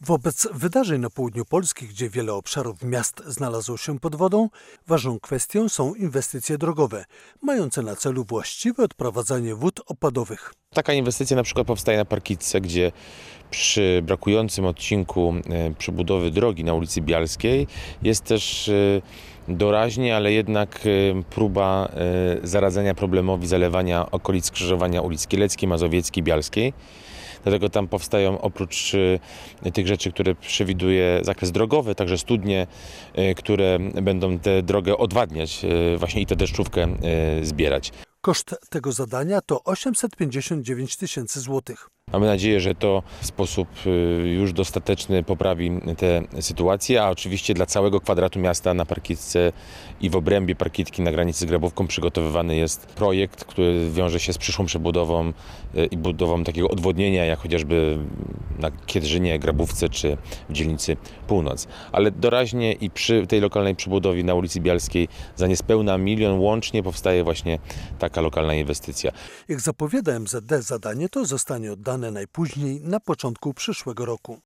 Wobec wydarzeń na południu Polski, gdzie wiele obszarów miast znalazło się pod wodą, ważną kwestią są inwestycje drogowe, mające na celu właściwe odprowadzanie wód opadowych. Taka inwestycja na przykład powstaje na Parkitce, gdzie przy brakującym odcinku przebudowy drogi na ulicy Bialskiej jest też doraźnie, ale jednak próba zaradzenia problemowi zalewania okolic skrzyżowania ulic Kieleckiej, Mazowieckiej, Bialskiej. Dlatego tam powstają oprócz tych rzeczy, które przewiduje zakres drogowy, także studnie, które będą tę drogę odwadniać właśnie i tę deszczówkę zbierać. Koszt tego zadania to 859 tysięcy złotych. Mamy nadzieję, że to w sposób już dostateczny poprawi tę sytuację, a oczywiście dla całego kwadratu miasta na Parkitce i w obrębie Parkitki na granicy z Grabówką przygotowywany jest projekt, który wiąże się z przyszłą przebudową i budową takiego odwodnienia, jak chociażby na Kiedrzynie, Grabówce czy w dzielnicy Północ. Ale doraźnie i przy tej lokalnej przebudowie na ulicy Bialskiej za niespełna 1 milion łącznie powstaje właśnie taka lokalna inwestycja. Jak zapowiada MZD, zadanie to zostanie oddane najpóźniej na początku przyszłego roku.